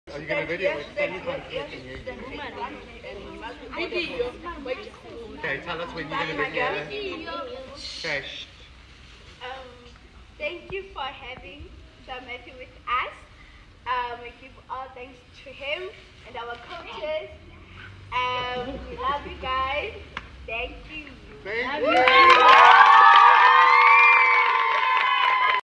Are you going to video it? Then you can't hear you. Okay, tell us when you're going to video it. Okay. Thank you for having Matthew with us. We give all thanks to him and our coaches. We love you guys. Thank you. Thank you.